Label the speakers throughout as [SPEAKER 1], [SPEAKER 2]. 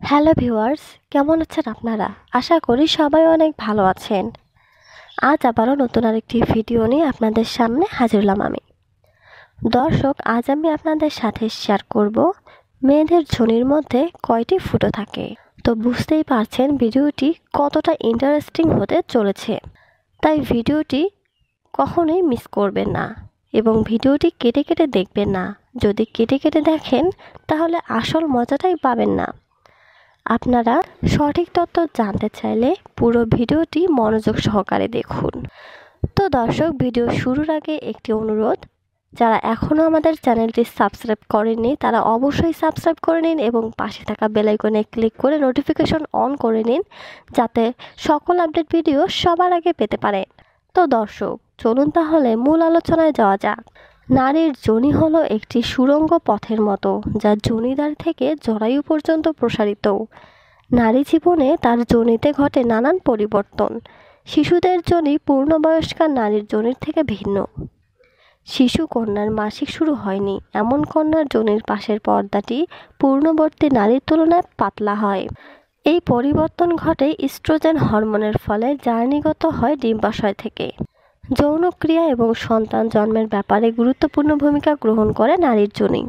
[SPEAKER 1] Hello viewers, কেমন আছেন আপনারা? আশা করি সবাই অনেক ভালো আছেন। আজ আবারও নতুন আরেকটি ভিডিও নিয়ে আপনাদের সামনে হাজির হলাম আমি। দর্শক, আজ আমি আপনাদের সাথে শেয়ার করব মেয়েদের যোনির মধ্যে কয়টি ফুটো থাকে। তো বুঝতেই পারছেন ভিডিওটি কতটা ইন্টারেস্টিং হতে চলেছে, তাই ভিডিওটি কখনোই মিস করবেন না এবং ভিডিওটি কেটে কেটে দেখবেন না। যদি কেটে কেটে দেখেন তাহলে আসল মজাটাই পাবেন না। আপনারা সঠিক তথ্য জানতে চাইলে পুরো ভিডিওটি মনোযোগ সহকারে দেখুন। তো দর্শক, ভিডিও শুরুর আগে একটি অনুরোধ, যারা এখনও আমাদের চ্যানেলটি সাবস্ক্রাইব করেননি তারা অবশ্যই সাবস্ক্রাইব করে নিন এবং পাশে থাকা বেল আইকনে ক্লিক করে নোটিফিকেশন অন করে নিন, যাতে সকল আপডেট ভিডিও সবার আগে পেতে পারেন। তো দর্শক, চলুন তাহলে মূল আলোচনায় যাওয়া যাক। নারীর যোনি হলো একটি সুড়ঙ্গ পথের মতো, যা যোনিদ্বার থেকে জরায়ু পর্যন্ত প্রসারিত। নারী জীবনে তার যোনিতে ঘটে নানান পরিবর্তন। শিশুদের যোনি পূর্ণবয়স্কা নারীর যোনির থেকে ভিন্ন। শিশু কন্যার মাসিক শুরু হয়নি এমন কন্যার যোনির পাশের পর্দাটি পূর্ণবর্তী নারীর তুলনায় পাতলা হয়। এই পরিবর্তন ঘটে ইস্ট্রোজেন হরমোনের ফলে, যা নির্গত হয় ডিম্বাশয় থেকে। যৌনক্রিয়া এবং সন্তান জন্মের ব্যাপারে গুরুত্বপূর্ণ ভূমিকা গ্রহণ করে নারীর যোনি।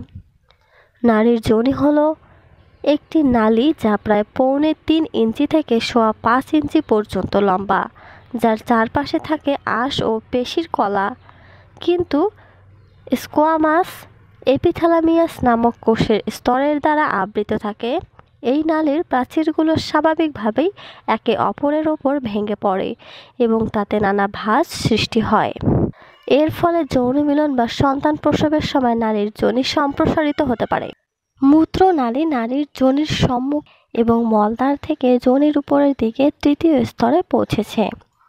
[SPEAKER 1] নারীর যোনি হলো একটি নালী যা প্রায় 3.25 ইঞ্চি থেকে 5.25 ইঞ্চি পর্যন্ত লম্বা, যার চারপাশে থাকে আঁশ ও পেশির কলা, কিন্তু স্কোয়ামাস এপিথ্যালামিয়াস নামক কোষের স্তরের দ্বারা আবৃত থাকে। এই নালীর প্রাচীরগুলো স্বাভাবিকভাবেই একে অপরের ওপর ভেঙে পড়ে এবং তাতে নানা ভাঁজ সৃষ্টি হয়। এর ফলে যৌন মিলন বা সন্তান প্রসবের সময় নারীর যোনি সম্প্রসারিত হতে পারে। মূত্রনালী নারীর যোনির সম্মুখ এবং মলদ্বার থেকে যোনির উপরের দিকে তৃতীয় স্তরে পৌঁছেছে।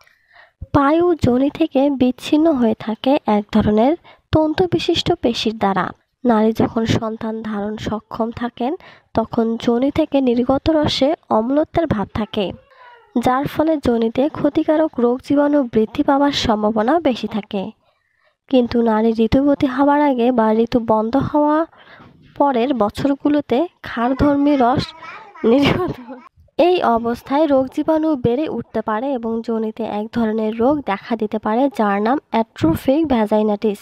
[SPEAKER 1] পায়ু যোনি থেকে বিচ্ছিন্ন হয়ে থাকে এক ধরনের তন্তুবিশিষ্ট পেশির দ্বারা। নারী যখন সন্তান ধারণ সক্ষম থাকেন তখন যোনি থেকে নির্গত রসে অম্লত্বের ভাব থাকে, যার ফলে যোনিতে ক্ষতিকারক রোগ জীবাণু বৃদ্ধি পাওয়ার সম্ভাবনা বেশি থাকে। কিন্তু নারী ঋতুবতী হওয়ার আগে বা ঋতু বন্ধ হওয়া পরের বছরগুলোতে ক্ষারধর্মী রস নির্গত এই অবস্থায় রোগ জীবাণু বেড়ে উঠতে পারে এবং যোনিতে এক ধরনের রোগ দেখা দিতে পারে, যার নাম অ্যাট্রোফিক ভ্যাজাইনাটিস।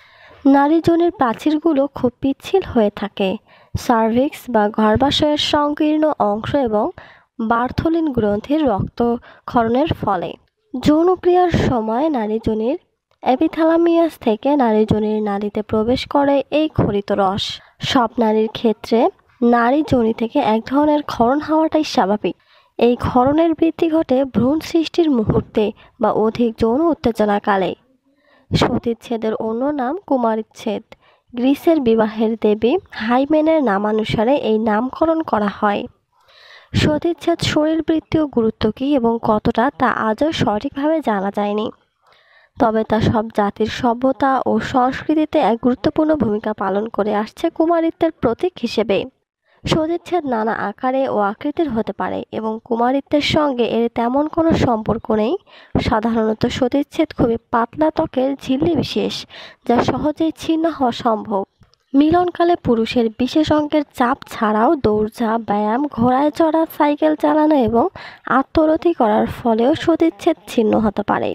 [SPEAKER 1] নারী যোনির প্রাচীরগুলো খুব পিচ্ছিল হয়ে থাকে। সার্ভিক্স বা গর্ভাশয়ের সংকীর্ণ অংশ এবং বার্থোলিন গ্রন্থির রক্তক্ষরণের ফলে যৌনক্রিয়ার সময় নারী যোনির এপিথ্যালামিয়াস থেকে নারী যোনির নালীতে প্রবেশ করে এই ক্ষরিত রস। সব নারীর ক্ষেত্রে নারী যোনি থেকে এক ধরনের ক্ষরণ হওয়াটাই স্বাভাবিক। এই ক্ষরণের বৃদ্ধি ঘটে ভ্রূণ সৃষ্টির মুহূর্তে বা অধিক যৌন উত্তেজনাকালে। সতীচ্ছেদের অন্য নাম কুমারীচ্ছেদ। গ্রিসের বিবাহের দেবী হাইমেনের নামানুসারে এই নামকরণ করা হয়। সতীচ্ছেদ শরীরবৃত্তীয় গুরুত্ব কী এবং কতটা তা আজও সঠিকভাবে জানা যায়নি, তবে তা সব জাতির সভ্যতা ও সংস্কৃতিতে এক গুরুত্বপূর্ণ ভূমিকা পালন করে আসছে কুমারীত্বের প্রতীক হিসেবে। সতীচ্ছেদ নানা আকারে ও আকৃতির হতে পারে এবং কুমারীত্বের সঙ্গে এর তেমন কোনো সম্পর্ক নেই। সাধারণত সতীচ্ছেদ খুবই পাতলা ত্বকের ঝিল্লি বিশেষ, যা সহজেই ছিন্ন হওয়া সম্ভব। মিলনকালে পুরুষের বিশেষ অঙ্গের চাপ ছাড়াও দৌড়ঝাঁপ, ব্যায়াম, ঘোড়ায় চড়া, সাইকেল চালানো এবং আত্মরতি করার ফলেও সতীচ্ছেদ ছিন্ন হতে পারে।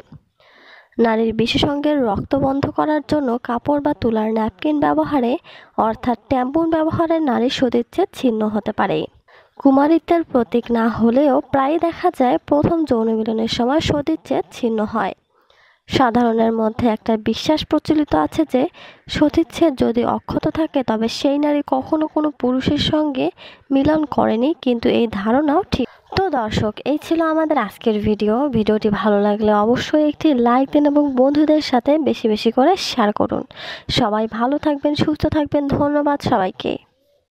[SPEAKER 1] নারীর বিশেষ অঙ্গের রক্ত বন্ধ করার জন্য কাপড় বা তুলার ন্যাপকিন ব্যবহারে অর্থাৎ ট্যাম্পুন ব্যবহারে নারীর সতীচ্ছেদ ছিন্ন হতে পারে। কুমারীত্বের প্রতীক না হলেও প্রায়ই দেখা যায় প্রথম যৌন মিলনের সময় সতীচ্ছেদ ছিন্ন হয়। সাধারণের মধ্যে একটা বিশ্বাস প্রচলিত আছে যে সতীচ্ছেদ যদি অক্ষত থাকে তবে সেই নারী কখনো কোনো পুরুষের সঙ্গে মিলন করেনি, কিন্তু এই ধারণাও ঠিক। তো দর্শক, এই ছিল আমাদের আজকের ভিডিওটি ভালো লাগলে অবশ্যই একটি লাইক দিন এবং বন্ধুদের সাথে বেশি বেশি করে শেয়ার করুন। সবাই ভালো থাকবেন, সুস্থ থাকবেন। ধন্যবাদ সবাইকে।